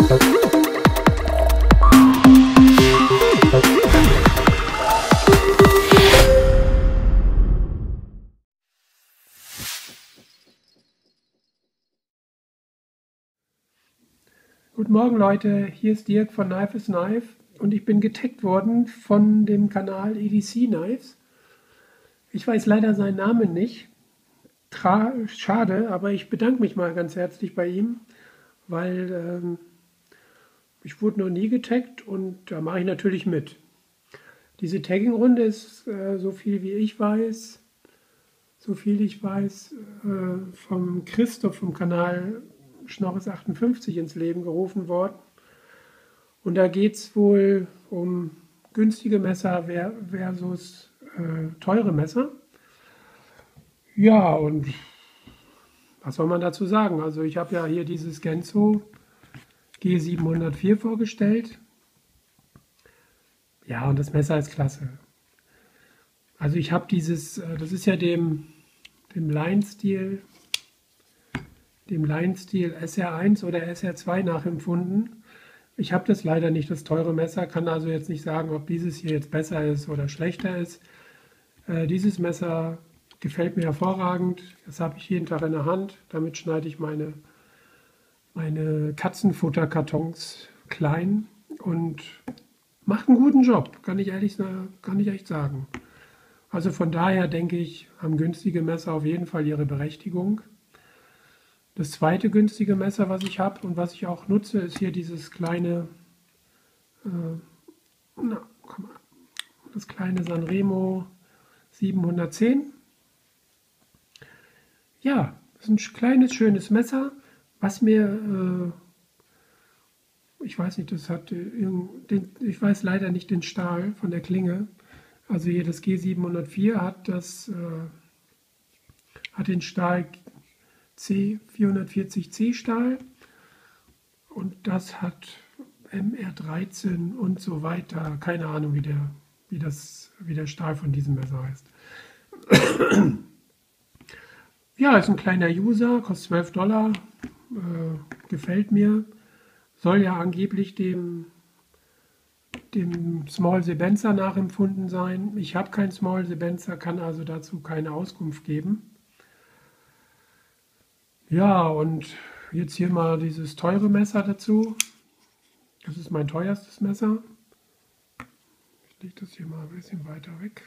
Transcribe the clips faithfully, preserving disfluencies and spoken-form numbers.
Guten Morgen Leute, hier ist Dirk von Knife is Knife und ich bin getaggt worden von dem Kanal E D C Knives. Ich weiß leider seinen Namen nicht, Tra schade, aber ich bedanke mich mal ganz herzlich bei ihm, weil ähm, ich wurde noch nie getaggt und da mache ich natürlich mit. Diese Tagging-Runde ist, äh, so viel wie ich weiß, so viel ich weiß, äh, vom Christoph vom Kanal Schnorres achtundfünfzig ins Leben gerufen worden. Und da geht es wohl um günstige Messer versus äh, teure Messer. Ja, und was soll man dazu sagen? Also ich habe ja hier dieses Genzo G siebenhundertvier vorgestellt. Ja, und das Messer ist klasse. Also ich habe dieses, das ist ja dem, dem Line-Stil, dem Line-Stil S R eins oder S R zwei nachempfunden. Ich habe das leider nicht, das teure Messer, kann also jetzt nicht sagen, ob dieses hier jetzt besser ist oder schlechter ist. Äh, dieses Messer gefällt mir hervorragend. Das habe ich jeden Tag in der Hand. Damit schneide ich meine, meine Katzenfutterkartons klein und macht einen guten Job, kann ich ehrlich, kann ich echt sagen. Also von daher denke ich, haben günstige Messer auf jeden Fall ihre Berechtigung. Das zweite günstige Messer, was ich habe und was ich auch nutze, ist hier dieses kleine, äh, na, komm mal, das kleine Sanremo siebenhundertzehn. Ja, das ist ein kleines, schönes Messer, was mir, äh, ich weiß nicht, das hat, den, ich weiß leider nicht den Stahl von der Klinge. Also hier das G siebenhundertvier hat das, äh, hat den Stahl C vierhundertvierzig C Stahl und das hat M R dreizehn und so weiter. Keine Ahnung, wie der, wie das, wie der Stahl von diesem Messer heißt. Ja, ist ein kleiner User, kostet zwölf Dollar, äh, gefällt mir. Soll ja angeblich dem, dem Small Sebenza nachempfunden sein. Ich habe kein Small Sebenza, kann also dazu keine Auskunft geben. Ja, und jetzt hier mal dieses teure Messer dazu. Das ist mein teuerstes Messer. Ich lege das hier mal ein bisschen weiter weg.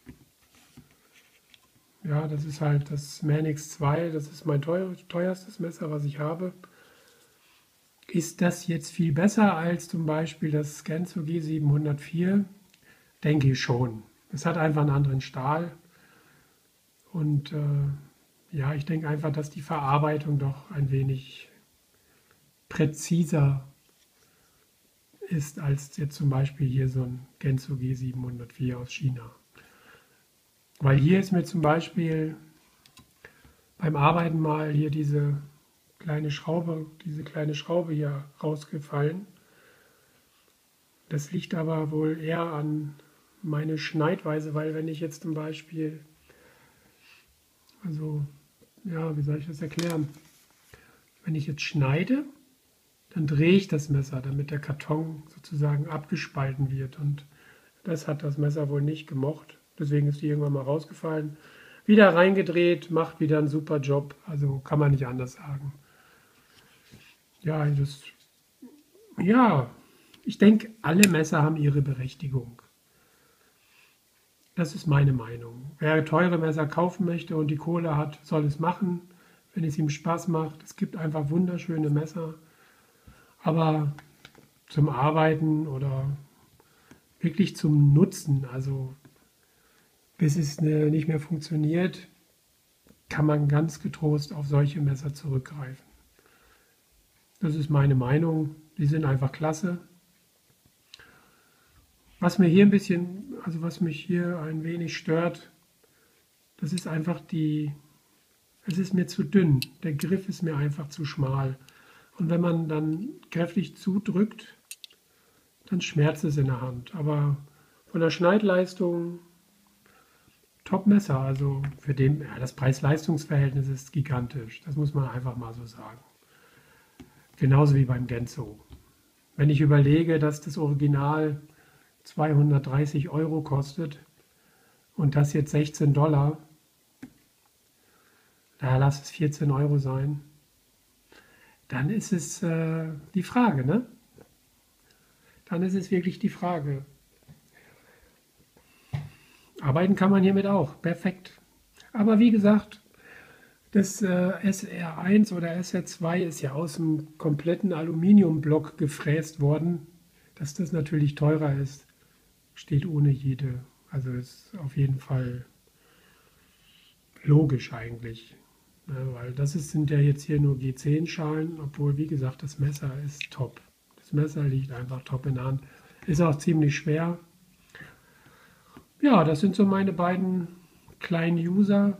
Ja, das ist halt das Manix zwei. Das ist mein teuer, teuerstes Messer, was ich habe. Ist das jetzt viel besser als zum Beispiel das Genzo G siebenhundertvier? Denke ich schon. Es hat einfach einen anderen Stahl. Und äh, ja, ich denke einfach, dass die Verarbeitung doch ein wenig präziser ist als jetzt zum Beispiel hier so ein Genzo G siebenhundertvier aus China. Weil hier ist mir zum Beispiel beim Arbeiten mal hier diese kleine Schraube, diese kleine Schraube hier rausgefallen. Das liegt aber wohl eher an meine Schneidweise, weil wenn ich jetzt zum Beispiel, also ja, wie soll ich das erklären? Wenn ich jetzt schneide, dann drehe ich das Messer, damit der Karton sozusagen abgespalten wird. Und das hat das Messer wohl nicht gemocht. Deswegen ist die irgendwann mal rausgefallen. Wieder reingedreht, macht wieder einen super Job. Also kann man nicht anders sagen. Ja, das, ja, ich denke, alle Messer haben ihre Berechtigung. Das ist meine Meinung. Wer teure Messer kaufen möchte und die Kohle hat, soll es machen, wenn es ihm Spaß macht. Es gibt einfach wunderschöne Messer. Aber zum Arbeiten oder wirklich zum Nutzen, also bis es nicht mehr funktioniert, kann man ganz getrost auf solche Messer zurückgreifen. Das ist meine Meinung. Die sind einfach klasse. Was mir hier ein bisschen, also was mich hier ein wenig stört, das ist einfach die, es ist mir zu dünn. Der Griff ist mir einfach zu schmal. Und wenn man dann kräftig zudrückt, dann schmerzt es in der Hand. Aber von der Schneidleistung Top-Messer. Also für den, ja, das Preis-Leistungs-Verhältnis ist gigantisch. Das muss man einfach mal so sagen. Genauso wie beim Genzo. Wenn ich überlege, dass das Original zweihundertdreißig Euro kostet und das jetzt sechzehn Dollar, da lass es vierzehn Euro sein, dann ist es äh, die Frage, ne? Dann ist es wirklich die Frage. Arbeiten kann man hiermit auch, perfekt. Aber wie gesagt, das äh, S R eins oder S R zwei ist ja aus dem kompletten Aluminiumblock gefräst worden. Dass das natürlich teurer ist, steht ohne jede. Also ist auf jeden Fall logisch eigentlich. Ja, weil das ist, sind ja jetzt hier nur G zehn Schalen, obwohl, wie gesagt, das Messer ist top. Das Messer liegt einfach top in der Hand. Ist auch ziemlich schwer. Ja, das sind so meine beiden kleinen User.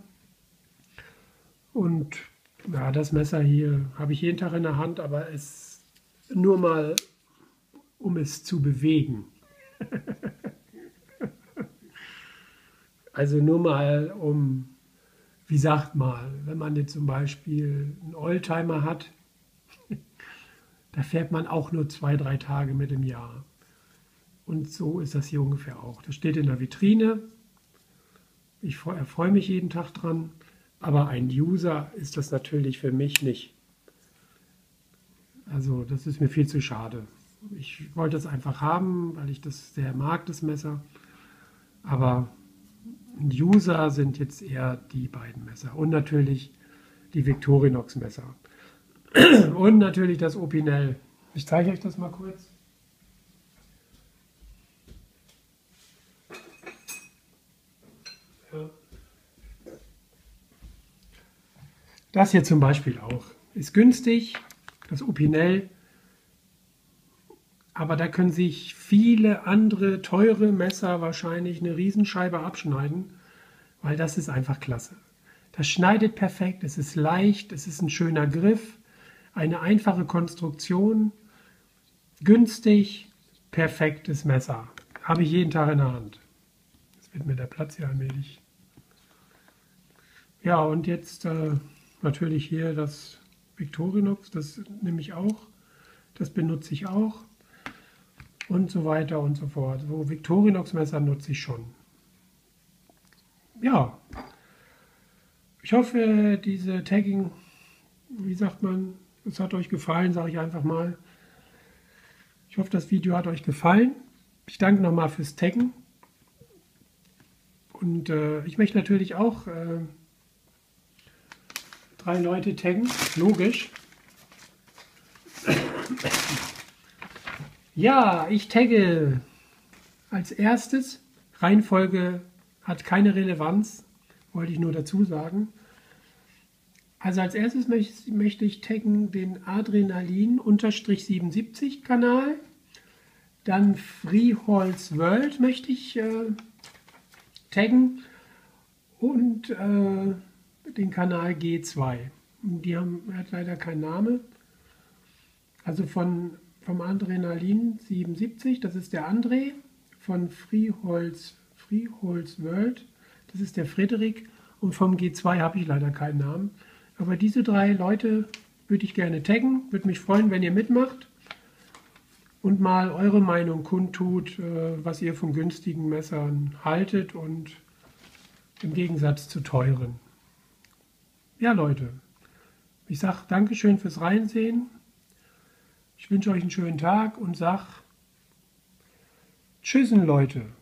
Und ja, das Messer hier habe ich jeden Tag in der Hand, aber es nur mal, um es zu bewegen. Also nur mal, um, wie sagt mal, wenn man jetzt zum Beispiel einen Oldtimer hat, da fährt man auch nur zwei, drei Tage mit im Jahr. Und so ist das hier ungefähr auch. Das steht in der Vitrine. Ich erfreue mich jeden Tag dran. Aber ein User ist das natürlich für mich nicht. Also das ist mir viel zu schade. Ich wollte es einfach haben, weil ich das sehr mag, das Messer. Aber ein User sind jetzt eher die beiden Messer. Und natürlich die Victorinox Messer. Und natürlich das Opinel. Ich zeige euch das mal kurz. Ja. Das hier zum Beispiel auch. Ist günstig, das Opinel. Aber da können sich viele andere teure Messer wahrscheinlich eine Riesenscheibe abschneiden, weil das ist einfach klasse. Das schneidet perfekt, es ist leicht, es ist ein schöner Griff, eine einfache Konstruktion, günstig, perfektes Messer. Habe ich jeden Tag in der Hand. Jetzt wird mir der Platz hier allmählich. Ja, und jetzt äh, natürlich hier das Victorinox, das nehme ich auch, das benutze ich auch. Und so weiter und so fort. So Victorinox-Messer nutze ich schon. Ja, ich hoffe, diese Tagging, wie sagt man, es hat euch gefallen, sage ich einfach mal. Ich hoffe, das Video hat euch gefallen. Ich danke nochmal fürs Taggen. Und äh, ich möchte natürlich auch äh, drei Leute taggen, logisch. Ja, ich tagge als erstes. Reihenfolge hat keine Relevanz, wollte ich nur dazu sagen. Also als erstes möchte, möchte ich taggen den Adrenalin siebenundsiebzig Kanal. Dann Freeholz World möchte ich äh, taggen. Und äh, den Kanal G zwei. Die haben hat leider keinen Namen. Also von vom Adrenalin siebenundsiebzig, das ist der André, von Freeholz, Freeholz World, das ist der Frederik, und vom G zwei habe ich leider keinen Namen. Aber diese drei Leute würde ich gerne taggen, würde mich freuen, wenn ihr mitmacht und mal eure Meinung kundtut, was ihr von günstigen Messern haltet und im Gegensatz zu teuren. Ja Leute, ich sage Dankeschön fürs Reinsehen. Ich wünsche euch einen schönen Tag und sag Tschüssen, Leute.